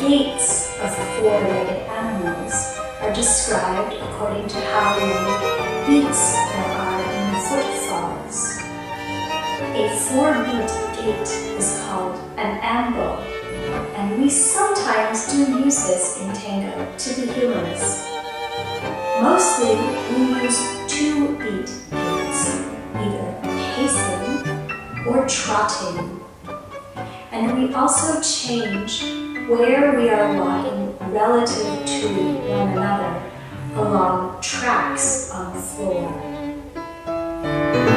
gaits of four-legged animals are described according to how many beats there are in the footfalls. A 4-beat gait is called an ambo, and we sometimes do use this in tango to be humorous. Mostly, we use 2-beat gaits, either pacing or trotting. And we also change where we are walking relative to one another along tracks on the floor.